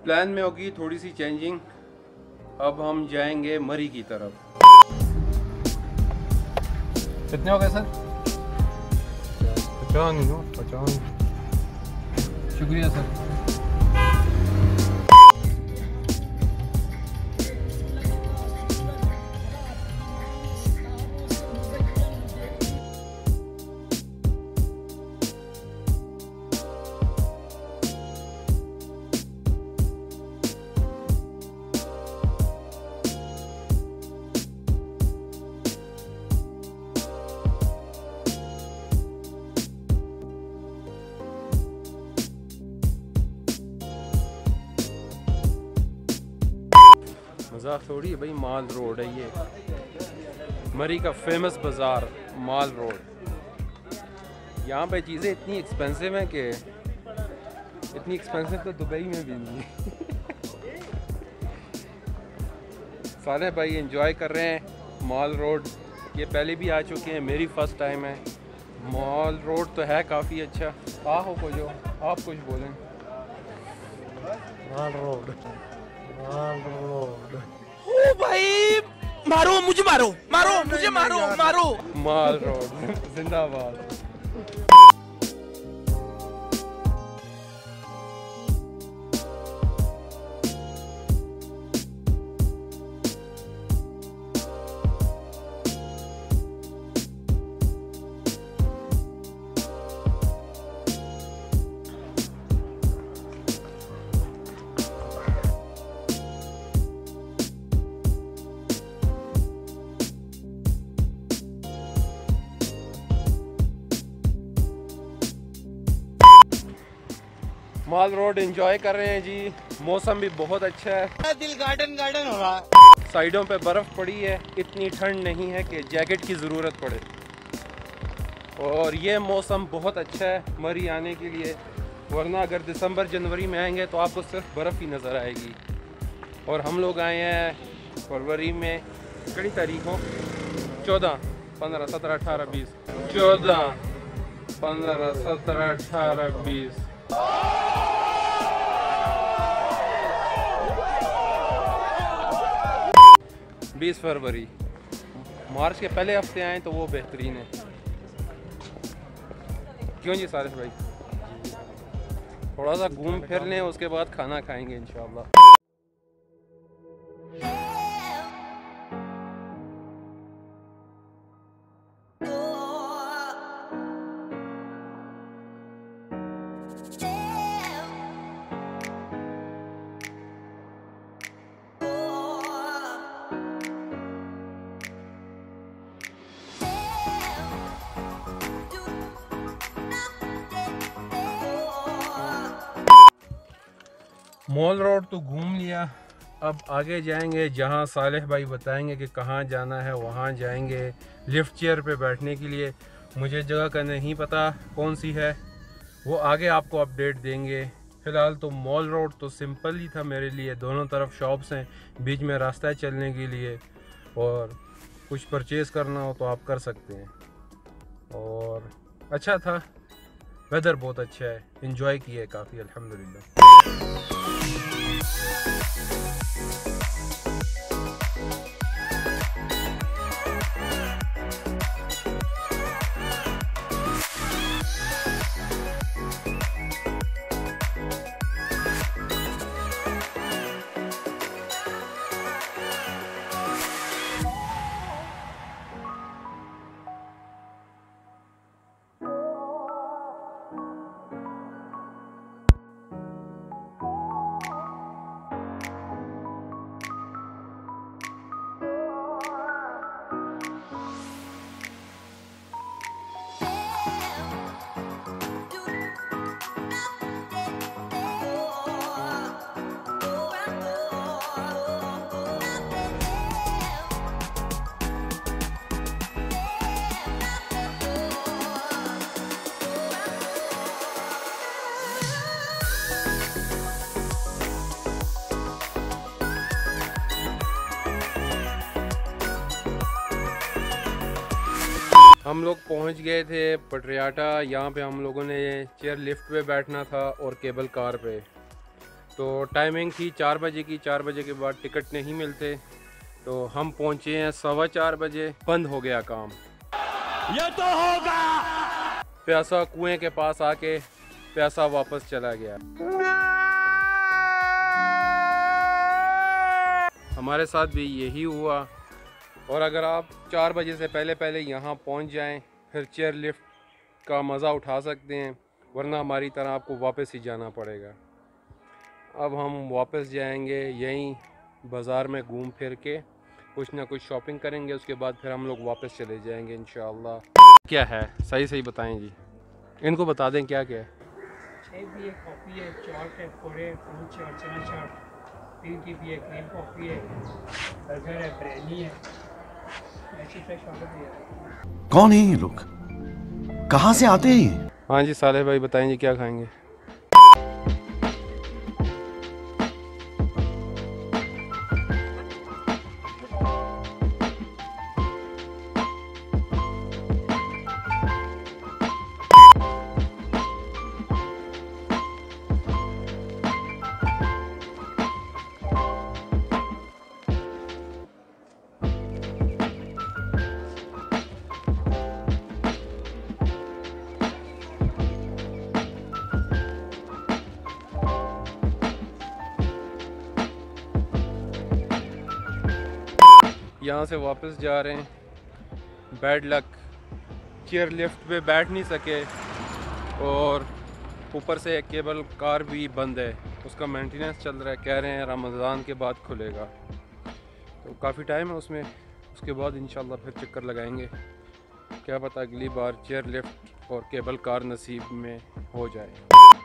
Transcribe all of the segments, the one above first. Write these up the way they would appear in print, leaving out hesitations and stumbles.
Plan में होगी थोड़ी सी चेंजिंग। अब हम जाएंगे मरी की तरफ। कितने हो गए सर? 50। शुक्रिया सर। मजाक थोड़ी है भाई, माल रोड है ये, मरी का फेमस बाज़ार माल रोड। यहाँ पे चीज़ें इतनी एक्सपेंसिव हैं कि इतनी एक्सपेंसिव तो दुबई में भी नहीं है। सारे भाई एंजॉय कर रहे हैं माल रोड। ये पहले भी आ चुके हैं, मेरी फ़र्स्ट टाइम है। माल रोड तो है काफ़ी अच्छा। हो को जो आप कुछ बोलें। माल रोड ओ भाई, मारो मुझे, मारो मुझे, मारो। माल रोड जिंदाबाद। माल रोड एंजॉय कर रहे हैं जी। मौसम भी बहुत अच्छा है, दिल गार्डन हो रहा है। साइडों पे बर्फ़ पड़ी है, इतनी ठंड नहीं है कि जैकेट की ज़रूरत पड़े। और ये मौसम बहुत अच्छा है मरी आने के लिए, वरना अगर दिसंबर जनवरी में आएंगे तो आपको सिर्फ बर्फ़ ही नज़र आएगी। और हम लोग आए हैं फरवरी में, कितनी तारीख हो? 14, 15, 17, 18, 20, 14, 15, 17, 18, 20। 20 फरवरी। मार्च के पहले हफ्ते आए तो वो बेहतरीन है। क्यों जी सारिश भाई? थोड़ा सा घूम फिर लें, उसके बाद खाना खाएंगे इंशाल्लाह। मॉल रोड तो घूम लिया, अब आगे जाएंगे जहां सालेह भाई बताएंगे कि कहां जाना है, वहां जाएंगे लिफ्ट चेयर पे बैठने के लिए। मुझे जगह का नहीं पता कौन सी है, वो आगे आपको अपडेट देंगे। फ़िलहाल तो मॉल रोड तो सिंपल ही था मेरे लिए, दोनों तरफ शॉप्स हैं, बीच में रास्ता है चलने के लिए, और कुछ परचेज़ करना हो तो आप कर सकते हैं। और अच्छा था, वेदर बहुत अच्छा है, एंजॉय किए काफ़ी अल्हम्दुलिल्लाह। हम लोग पहुंच गए थे पटरियाटा। यहाँ पे हम लोगों ने चेयर लिफ्ट पे बैठना था और केबल कार पे। तो टाइमिंग थी 4 बजे की, 4 बजे के बाद टिकट नहीं मिलते, तो हम पहुँचे हैं 4:15 बजे, बंद हो गया काम। ये तो होगा। प्यासा कुएं के पास आके प्यासा वापस चला गया। हमारे साथ भी यही हुआ। और अगर आप 4 बजे से पहले पहले यहाँ पहुँच जाएं, फिर चेयर लिफ्ट का मज़ा उठा सकते हैं, वरना हमारी तरह आपको वापस ही जाना पड़ेगा। अब हम वापस जाएंगे, यहीं बाज़ार में घूम फिर के कुछ ना कुछ शॉपिंग करेंगे, उसके बाद फिर हम लोग वापस चले जाएंगे इंशाअल्लाह। क्या है सही सही बताएं जी, इनको बता दें क्या क्या है। चाय भी है, कॉफ़ी है, चाट है, पोहे है, फ्रूट चाट, चना चाट, ग्रीन टी भी है, ग्रीन कॉफ़ी है, बर्गर है, बिरयानी है, ऐसी फ्रेश ऑर्डर दिया है। कौन है ये लोग, कहाँ से आते हैं ये? हाँ जी सालेह भाई बताएं जी क्या खाएंगे। यहाँ से वापस जा रहे हैं, बैड लक, चेयर लिफ्ट पे बैठ नहीं सके और ऊपर से एक केबल कार भी बंद है, उसका मेंटेनेंस चल रहा है, कह रहे हैं रमज़ान के बाद खुलेगा, तो काफ़ी टाइम है उसमें, उसके बाद इंशाल्लाह फिर चक्कर लगाएंगे, क्या पता अगली बार चेयर लिफ्ट और केबल कार नसीब में हो जाए।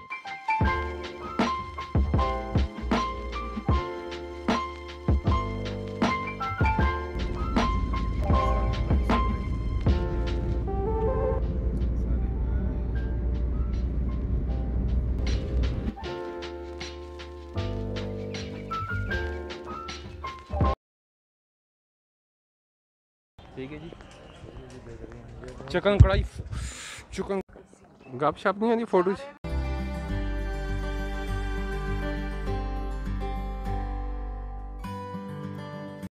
ठीक है जी, चिकन कढ़ाई, चिकन गप शप नहीं आती फोटो